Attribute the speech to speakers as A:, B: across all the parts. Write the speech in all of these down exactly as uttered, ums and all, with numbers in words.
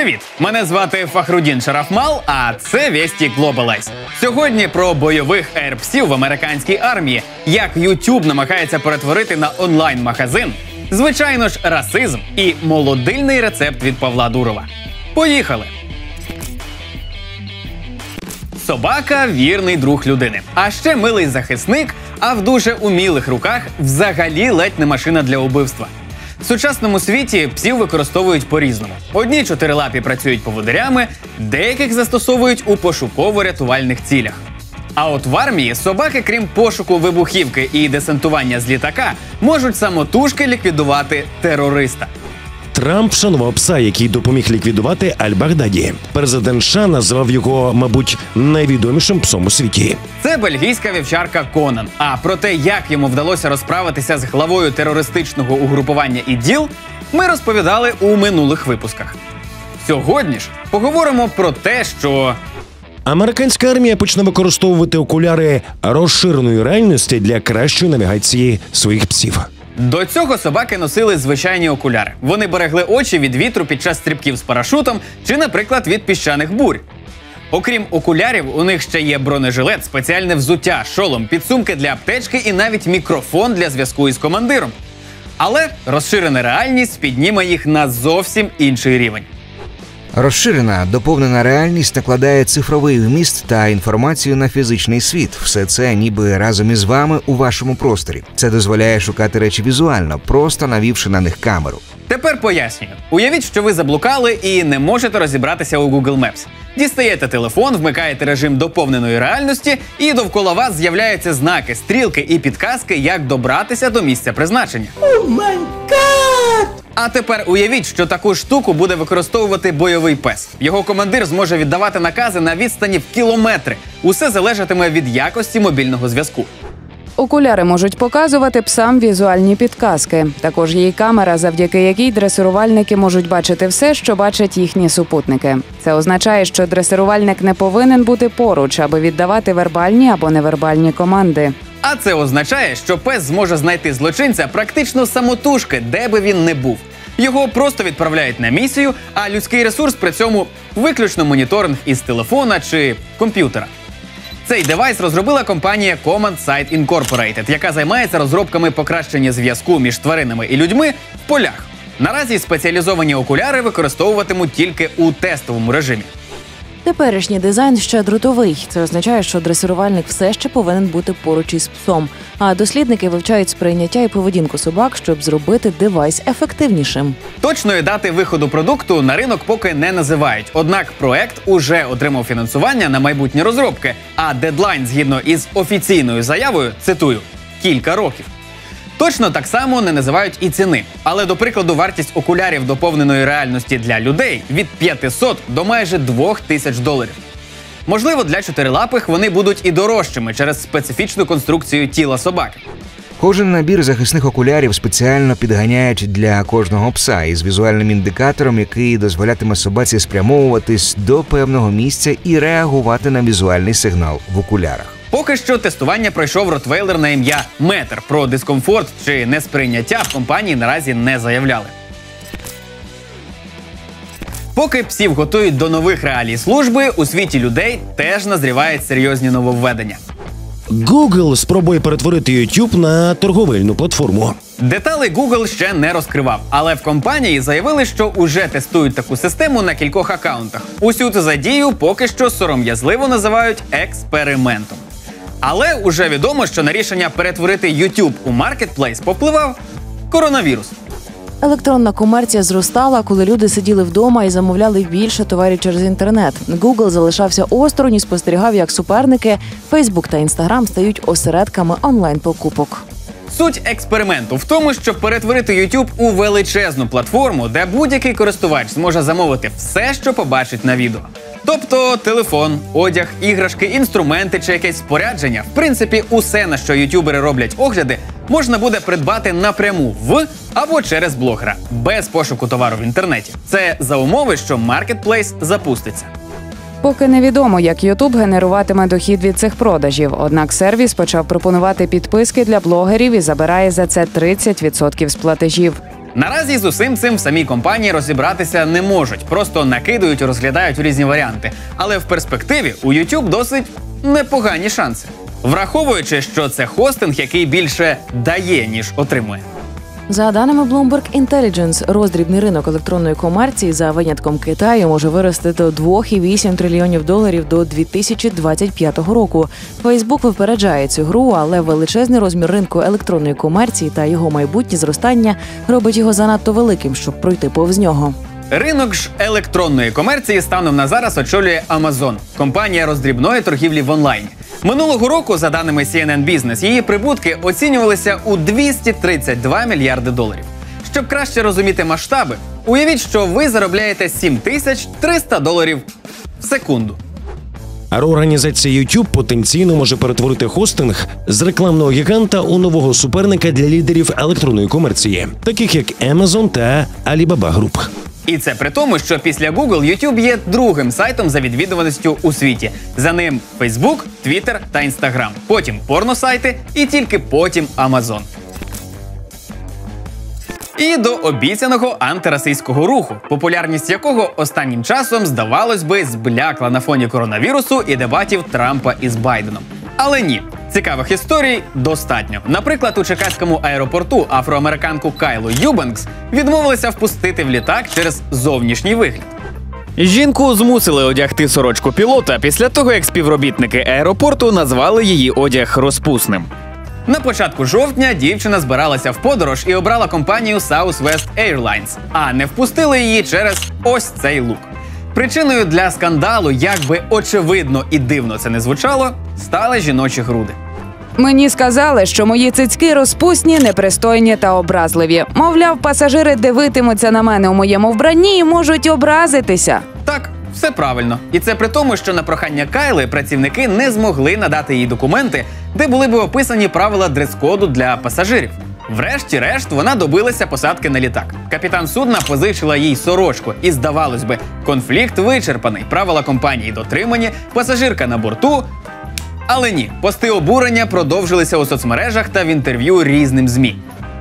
A: Привіт! Мене звати Фахрудін Шарафмал, а це Вєсті Глобалайз. Сьогодні про бойових ейр-псів в американській армії, як YouTube намагається перетворити на онлайн-магазин, звичайно ж, расизм і молодильний рецепт від Павла Дурова. Поїхали! Собака – вірний друг людини. А ще милий захисник, а в дуже умілих руках взагалі ледь не машина для убивства. В сучасному світі псів використовують по-різному. Одні чотирилапі працюють поводирями, деяких застосовують у пошуково-рятувальних цілях. А от в армії собаки, крім пошуку вибухівки і десантування з літака, можуть самотужки ліквідувати терориста.
B: Трамп вшанував пса, який допоміг ліквідувати Аль-Багдаді. Президент США назвав його, мабуть, найвідомішим псом у світі.
A: Це бельгійська вівчарка Конан. А про те, як йому вдалося розправитися з главою терористичного угрупування ІДІЛ, ми розповідали у минулих випусках. Сьогодні ж поговоримо про те, що...
B: Американська армія почне використовувати окуляри розширеної реальності для кращої навігації своїх псів.
A: До цього собаки носили звичайні окуляри. Вони берегли очі від вітру під час стрибків з парашутом чи, наприклад, від піщаних бурь. Окрім окулярів, у них ще є бронежилет, спеціальне взуття, шолом, підсумки для аптечки і навіть мікрофон для зв'язку із командиром. Але розширена реальність підніме їх на зовсім інший рівень.
C: Розширена, доповнена реальність накладає цифровий вміст та інформацію на фізичний світ. Все це ніби разом із вами у вашому просторі. Це дозволяє шукати речі візуально, просто навівши на них камеру.
A: Тепер пояснюю. Уявіть, що ви заблукали і не можете розібратися у Google Maps. Дістаєте телефон, вмикаєте режим доповненої реальності, і довкола вас з'являються знаки, стрілки і підказки, як добратися до місця призначення.
D: О май гад!
A: А тепер уявіть, що таку штуку буде використовувати бойовий пес. Його командир зможе віддавати накази на відстані в кілометри. Усе залежатиме від якості мобільного зв'язку.
E: Окуляри можуть показувати псам візуальні підказки. Також є й камера, завдяки якій дресирувальники можуть бачити все, що бачать їхні супутники. Це означає, що дресирувальник не повинен бути поруч, аби віддавати вербальні або невербальні команди.
A: А це означає, що пес зможе знайти злочинця практично самотужки, де би він не був. Його просто відправляють на місію, а людський ресурс при цьому виключно моніторинг із телефона чи комп'ютера. Цей девайс розробила компанія Command Sight Incorporated, яка займається розробками покращення зв'язку між тваринами і людьми в полях. Наразі спеціалізовані окуляри використовуватимуть тільки у тестовому режимі.
F: Теперішній дизайн ще дротовий. Це означає, що дресирувальник все ще повинен бути поруч із псом. А дослідники вивчають сприйняття і поведінку собак, щоб зробити девайс ефективнішим.
A: Точної дати виходу продукту на ринок поки не називають. Однак проект уже отримав фінансування на майбутні розробки. А дедлайн, згідно із офіційною заявою, цитую, «кілька років». Точно так само не називають і ціни. Але, до прикладу, вартість окулярів доповненої реальності для людей від п'ятисот до майже двох тисяч доларів. Можливо, для чотирилапих вони будуть і дорожчими через специфічну конструкцію тіла собаки.
C: Кожен набір захисних окулярів спеціально підганяють для кожного пса із візуальним індикатором, який дозволятиме собаці спрямовуватись до певного місця і реагувати на візуальний сигнал в окулярах.
A: Поки що тестування пройшов ротвейлер на ім'я Метр. Про дискомфорт чи несприйняття в компанії наразі не заявляли. Поки псів готують до нових реалій служби, у світі людей теж назрівають серйозні нововведення.
B: Google спробує перетворити YouTube на торговельну платформу.
A: Деталі Google ще не розкривав, але в компанії заявили, що уже тестують таку систему на кількох акаунтах. Усю цю задію поки що сором'язливо називають експериментом. Але уже відомо, що на рішення перетворити YouTube у маркетплейс повпливав коронавірус.
F: Електронна комерція зростала, коли люди сиділи вдома і замовляли більше товарів через інтернет. Google залишався осторонь і спостерігав, як суперники Facebook та Instagram стають осередками онлайн-покупок.
A: Суть експерименту в тому, щоб перетворити YouTube у величезну платформу, де будь-який користувач зможе замовити все, що побачить на відео. Тобто телефон, одяг, іграшки, інструменти чи якесь спорядження, в принципі, усе, на що ютубери роблять огляди, можна буде придбати напряму в або через блогера, без пошуку товару в інтернеті. Це за умови, що маркетплейс запуститься.
E: Поки невідомо, як YouTube генеруватиме дохід від цих продажів. Однак сервіс почав пропонувати підписки для блогерів і забирає за це тридцять відсотків з платежів.
A: Наразі з усім цим в самій компанії розібратися не можуть, просто накидують і розглядають різні варіанти. Але в перспективі у YouTube досить непогані шанси. Враховуючи, що це хостинг, який більше дає, ніж отримує.
F: За даними Bloomberg Intelligence, роздрібний ринок електронної комерції за винятком Китаю може вирости до два цілих вісім трильйонів доларів до дві тисячі двадцять п'ятого року. Facebook випереджає цю гру, але величезний розмір ринку електронної комерції та його майбутнє зростання робить його занадто великим, щоб пройти повз нього.
A: Ринок ж електронної комерції станом на зараз очолює Amazon – компанія роздрібної торгівлі в онлайні. Минулого року, за даними Сі Ен Ен Business, її прибутки оцінювалися у двісті тридцять два мільярди доларів. Щоб краще розуміти масштаби, уявіть, що ви заробляєте сім тисяч триста доларів в секунду.
B: А організація YouTube потенційно може перетворити хостинг з рекламного гіганта у нового суперника для лідерів електронної комерції, таких як Amazon та Alibaba Group.
A: І це при тому, що після Google YouTube є другим сайтом за відвідуваністю у світі. За ним Facebook, Twitter та Instagram. Потім порносайти і тільки потім Amazon. І до обіцяного антирасистського руху, популярність якого останнім часом, здавалось би, зблякла на фоні коронавірусу і дебатів Трампа із Байденом. Але ні. Цікавих історій достатньо. Наприклад, у чикаському аеропорту афроамериканку Кайлу Юбенкс відмовилися впустити в літак через зовнішній вигляд. Жінку змусили одягти сорочку пілота після того, як співробітники аеропорту назвали її одяг розпусним. На початку жовтня дівчина збиралася в подорож і обрала компанію Southwest Airlines, а не впустили її через ось цей лук. Причиною для скандалу, як би очевидно і дивно це не звучало, стали жіночі груди.
E: Мені сказали, що мої цицьки розпусні, непристойні та образливі. Мовляв, пасажири дивитимуться на мене у моєму вбранні і можуть образитися.
A: Так, все правильно. І це при тому, що на прохання Кайли працівники не змогли надати їй документи, де були б описані правила дрес-коду для пасажирів. Врешті-решт вона добилася посадки на літак. Капітан судна позичила їй сорочку. І, здавалось би, конфлікт вичерпаний, правила компанії дотримані, пасажирка на борту. Але ні, пости обурення продовжилися у соцмережах та в інтерв'ю різним ЗМІ.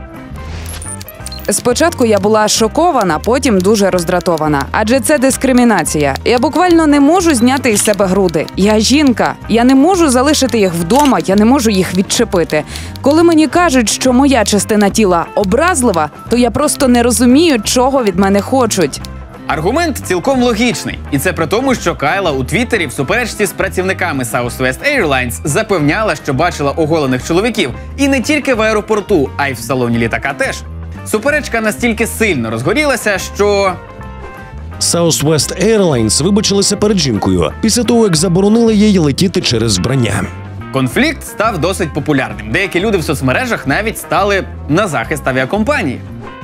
E: Спочатку я була шокована, потім дуже роздратована. Адже це дискримінація. Я буквально не можу зняти із себе груди. Я жінка. Я не можу залишити їх вдома, я не можу їх відчепити. Коли мені кажуть, що моя частина тіла образлива, то я просто не розумію, чого від мене хочуть.
A: Аргумент цілком логічний. І це при тому, що Кайла у Твіттері в суперечці з працівниками Southwest Airlines запевняла, що бачила оголених чоловіків. І не тільки в аеропорту, а й в салоні літака теж. Суперечка настільки сильно розгорілася, що...
B: Southwest Airlines вибачилися перед жінкою після того, як заборонили їй летіти через вбрання.
A: Конфлікт став досить популярним. Деякі люди в соцмережах навіть стали на захист авіакомпанії.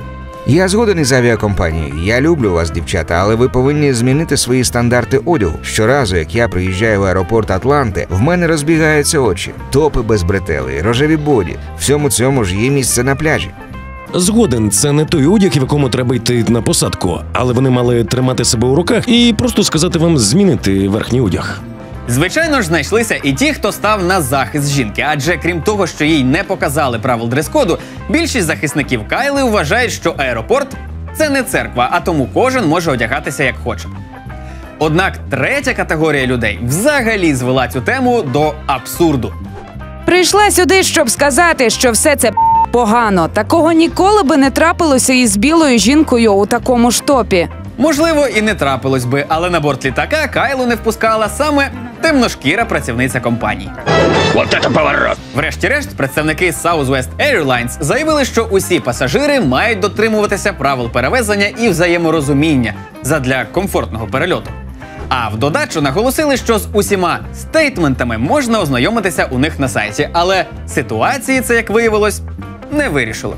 C: Я згоден із авіакомпанією. Я люблю вас, дівчата, але ви повинні змінити свої стандарти одягу. Щоразу, як я приїжджаю в аеропорт Атланти, в мене розбігаються очі. Топи без бретелей, рожеві боді. Всьому цьому ж є місце на пляжі.
B: Згоден, це не той одяг, в якому треба йти на посадку, але вони мали тримати себе у руках і просто сказати вам змінити верхній одяг.
A: Звичайно ж, знайшлися і ті, хто став на захист жінки, адже крім того, що їй не показали правил дрес-коду, більшість захисників Кайли вважають, що аеропорт – це не церква, а тому кожен може одягатися як хоче. Однак третя категорія людей взагалі звела цю тему до абсурду.
E: Прийшла сюди, щоб сказати, що все це погано. Такого ніколи би не трапилося із білою жінкою у такому ж топі.
A: Можливо, і не трапилось би, але на борт літака Кайлу не впускала саме темношкіра працівниця компанії.
B: Вот это поворот!
A: Врешті-решт, представники Southwest Airlines заявили, що усі пасажири мають дотримуватися правил перевезення і взаєморозуміння задля комфортного перельоту. А в додачу наголосили, що з усіма стейтментами можна ознайомитися у них на сайті, але ситуації це, як виявилось, не вирішило.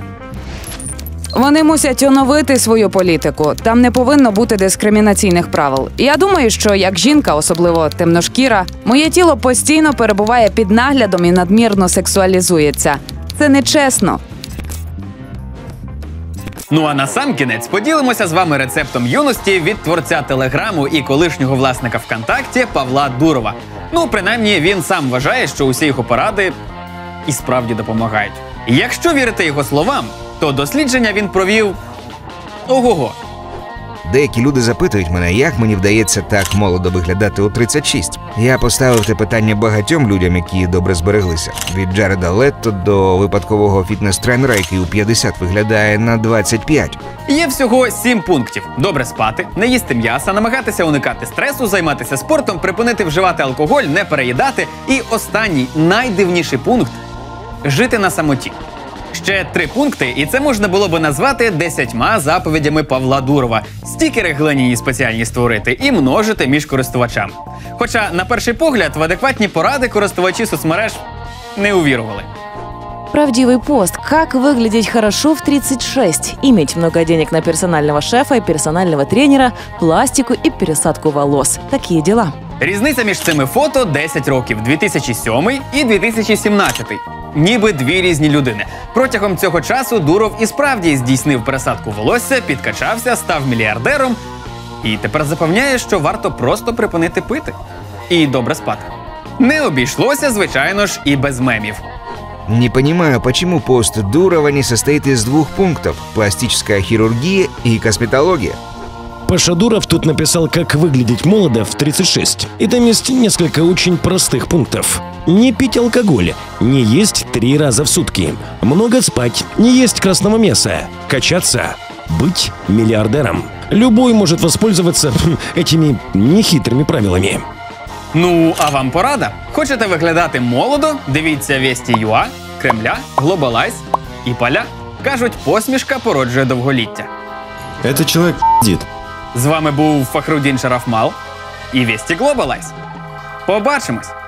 E: Вони мусять оновити свою політику. Там не повинно бути дискримінаційних правил. Я думаю, що як жінка, особливо темношкіра, моє тіло постійно перебуває під наглядом і надмірно сексуалізується. Це нечесно.
A: Ну а насамкінець поділимося з вами рецептом юності від творця Телеграму і колишнього власника ВКонтакті Павла Дурова. Ну, принаймні, він сам вважає, що усі його поради і справді допомагають. Якщо вірити його словам, то дослідження він провів ого-го.
C: Деякі люди запитують мене, як мені вдається так молодо виглядати у тридцять шість. Я поставив те питання багатьом людям, які добре збереглися. Від Джареда Летто до випадкового фітнес-тренера, який у п'ятдесят виглядає на двадцять п'ять.
A: Є всього сім пунктів: добре спати, не їсти м'яса, намагатися уникати стресу, займатися спортом, припинити вживати алкоголь, не переїдати. І останній, найдивніший пункт – жити на самоті. Ще три пункти, і це можна було би назвати десятьма заповідями Павла Дурова. Стікери глиняні спеціальні створити і множити між користувачами. Хоча, на перший погляд, в адекватні поради користувачі соцмереж не увірували.
F: Правдивый пост. Как выглядеть хорошо в тридцать шесть? Иметь много денег на персонального шефа и персонального тренера, пластику и пересадку волос. Такие дела.
A: Різниця між цими фото десять років – дві тисячі сьомий і дві тисячі сімнадцятий. Ніби дві різні людини. Протягом цього часу Дуров і справді здійснив пересадку волосся, підкачався, став мільярдером і тепер запевняє, що варто просто припинити пити і добре спати. Не обійшлося, звичайно ж, і без мемів.
C: Не понимаю, почему пост Дурова не состоит из двух пунктов – пластическая хирургия и косметология.
B: Паша Дуров тут написал, как выглядеть молодо в тридцать шесть. И там есть несколько очень простых пунктов. Не пить алкоголь, не есть три раза в сутки, много спать, не есть красного мяса, качаться, быть миллиардером. Любой может воспользоваться хм, этими нехитрыми правилами.
A: Ну, а вам порада? Хочете виглядати молодо? Дивіться Весті.ua, Кремля, Глобалайз і Поля. Кажуть, посмішка породжує довголіття.
G: Этот человек п***дит.
A: З вами був Фахрудін Шарафмал і Весті Глобалайз. Побачимось!